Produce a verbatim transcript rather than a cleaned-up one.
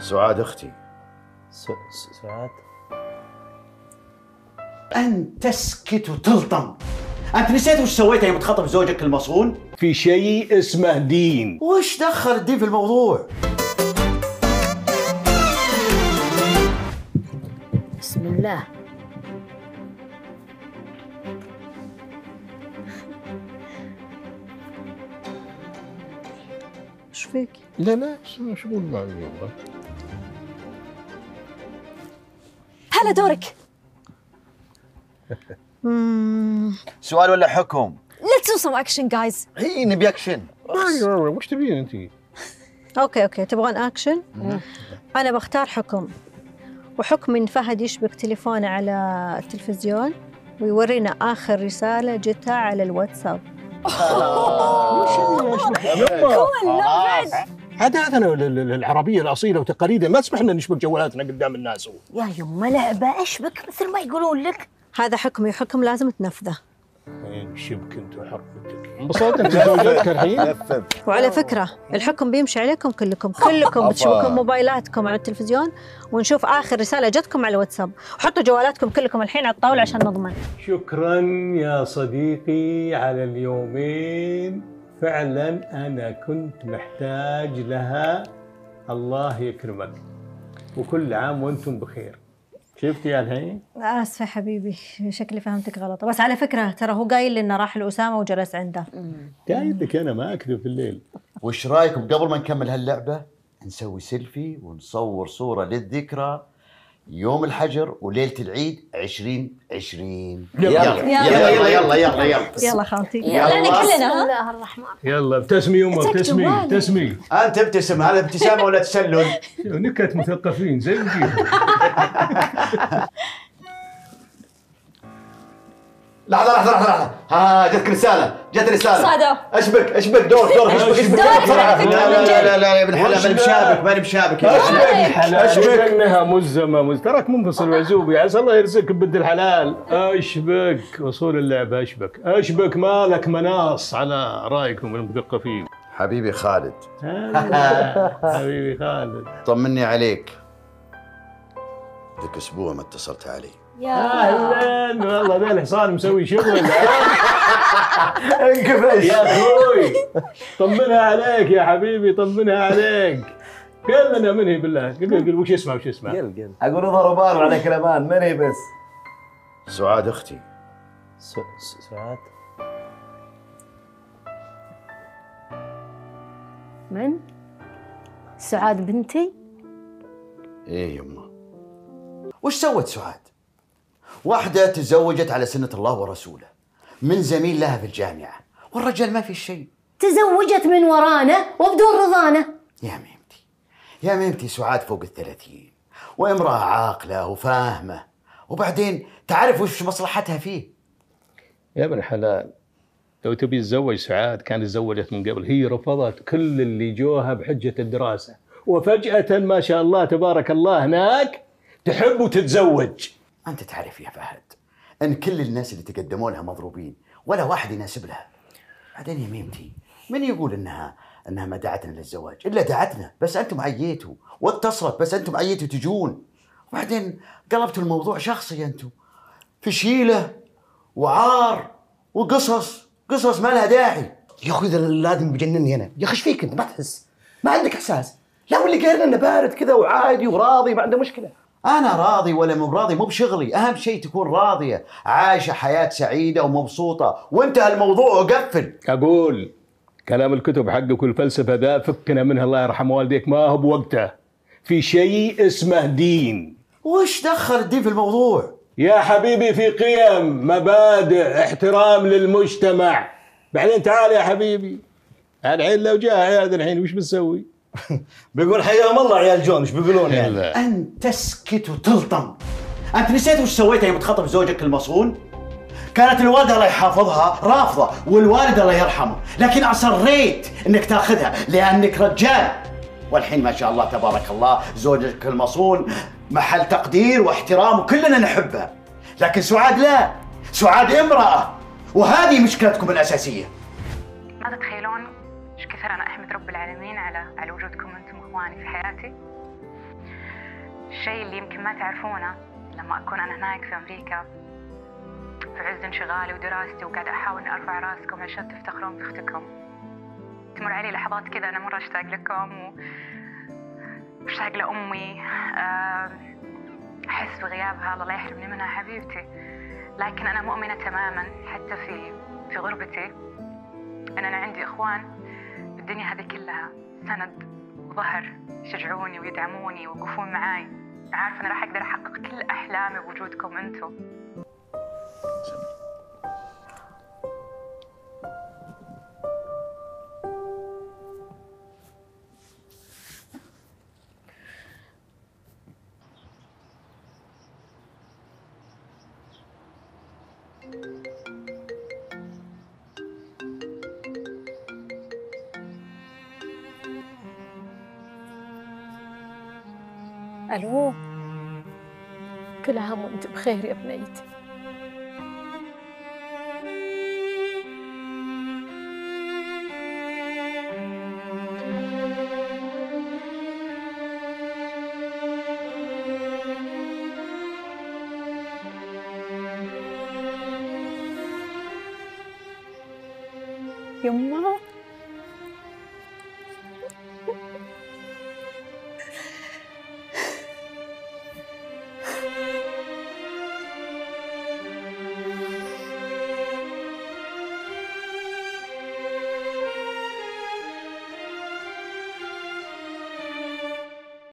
سعاد اختي. س... سعاد؟ أن تسكت وتلطم. أنت نسيت وش سويت يوم تخطب زوجك المصون؟ في شيء اسمه دين. وش دخل الدين في الموضوع؟ بسم الله. ايش فيك؟ لا لا شغول معي والله. هلا دورك. سؤال ولا حكم؟ Let's do some action guys. هي نبي اكشن. وش تبين انت؟ اوكي اوكي تبغون اكشن؟ انا بختار حكم، وحكم ان فهد يشبك تليفونه على التلفزيون ويورينا اخر رساله جتها على الواتساب. عاداتنا العربيه الاصيله وتقاليدنا ما تسمح لنا نشبك جوالاتنا قدام الناس. يا يما لعبه اشبك مثل ما يقولون لك. هذا حكمي، حكم لازم تنفذه. شبك انت وحرمتك. انبسطت انت زوجتك الحين؟ وعلى فكره الحكم بيمشي عليكم كلكم، كلكم بتشبكون موبايلاتكم على التلفزيون ونشوف اخر رساله جتكم على الواتساب، وحطوا جوالاتكم كلكم الحين على الطاوله عشان نضمن. شكرا يا صديقي على اليومين، فعلا انا كنت محتاج لها. الله يكرمك وكل عام وانتم بخير. شفتي يا الحين؟ اسفه حبيبي، شكلي فهمتك غلط، بس على فكره ترى هو قايل لي انه راح لاسامه وجلس عنده. قايل لك انا ما اكذب في الليل. وش رايكم قبل ما نكمل هاللعبه نسوي سيلفي ونصور صوره للذكرى يوم الحجر وليله العيد عشرين عشرين. يلا يلا يلا يلا يلا يلا يلا يلا خالتي يلا كلنا. بسم الله الرحمن. يلا ابتسمي يمه، ابتسمي ابتسمي. انت ابتسم، هذا ابتسامه ولا تسلل؟ نكت مثقفين زي الجيل. لحظة لحظة لحظة لحظة، ها جتك رسالة، جت رسالة. صادق. اشبك اشبك دورك دورك اشبك اشبك. لا لا لا لا يا ابن الحلال ماني مشابك ماني مشابك يا ابن الحلال. اشبك انها مزمة مز تراك منفصل وعزوبي، عسى الله يرزقك بنت الحلال. اشبك اصول اللعبة، اشبك اشبك مالك مناص على رايكم المثقفين. حبيبي خالد. حبيبي خالد طمني عليك، ذاك اسبوع ما اتصلت علي. اهلا والله ذا الحصان مسوي شغل. انكفش يا اخوي، طمنها عليك يا حبيبي، طمنها عليك. قل لنا من هي بالله، قل قل وش اسمها وش اسمها؟ قل قل اقول ضربان عليك الامان، من هي بس؟ سعاد اختي. س... سعاد؟ من؟ سعاد بنتي؟ ايه يمه. وش سوت سعاد؟ واحدة تزوجت على سنة الله ورسوله من زميل لها في الجامعة، والرجال ما في شيء. تزوجت من ورانا وبدون رضانا. يا ميمتي يا ميمتي سعاد فوق الثلاثين وامرأة عاقلة وفاهمة، وبعدين تعرف وش مصلحتها فيه. يا ابن الحلال، لو تبي تتزوج سعاد كانت تزوجت من قبل. هي رفضت كل اللي جوها بحجة الدراسة، وفجأة ما شاء الله تبارك الله هناك تحب وتتزوج. أنت تعرف يا فهد أن كل الناس اللي تقدموا لها مضروبين ولا واحد يناسب لها. بعدين يا ميمتي من يقول إنها إنها ما دعتنا للزواج؟ إلا دعتنا بس أنتم عييتوا، واتصلت بس أنتم عييتوا تجون، وبعدين قلبتوا الموضوع شخصي أنتم، في شيلة وعار وقصص قصص ما لها داعي. يا أخوي ذا الادمي بجنني أنا. يا أخي إيش فيك أنت؟ ما تحس؟ ما عندك إحساس؟ لا واللي قايل إنه بارد كذا وعادي وراضي ما عنده مشكلة. أنا راضي ولا مو راضي مو بشغلي، أهم شيء تكون راضية عايشة حياة سعيدة ومبسوطة، وانتهى الموضوع وقفل. أقول كلام الكتب حقك والفلسفة ذا فكنا منها، الله يرحم والديك، ما هو بوقته. في شيء اسمه دين. وش دخل الدين في الموضوع؟ يا حبيبي في قيم، مبادئ، احترام للمجتمع. بعدين تعال يا حبيبي، الحين لو جاء عياد الحين وش بنسوي؟ بيقول حياهم الله عيال جون، ايش بيقولون يعني؟ أن تسكت وتلطم. أنت نسيت وش سويت يوم تخطب زوجك المصون؟ كانت الوالدة الله يحافظها رافضة والوالد الله يرحمه، لكن أصريت إنك تاخذها لأنك رجال، والحين ما شاء الله تبارك الله زوجك المصون محل تقدير واحترام وكلنا نحبها، لكن سعاد لا، سعاد امرأة، وهذه مشكلتكم الأساسية. ما تتخيلون ايش كثر انا احمد رب العالمين على على وجودكم انتم اخواني في حياتي. الشيء اللي يمكن ما تعرفونه لما أكون أنا هناك في أمريكا في عز انشغالي ودراستي وقاعدة أحاول إني أرفع راسكم عشان تفتخرون بأختكم، تمر علي لحظات كذا أنا مرة أشتاق لكم و... وأشتاق لأمي، أحس بغيابها الله لا يحرمني منها حبيبتي. لكن أنا مؤمنة تماماً حتى في في غربتي أن أنا عندي إخوان بالدنيا هذه كلها سند وظهر يشجعوني ويدعموني ويوقفون معاي. عارفة أنا راح أقدر أحقق كل أحلامي بوجودكم أنتم. ألو، كل عام وأنت بخير يا بنيتي. يما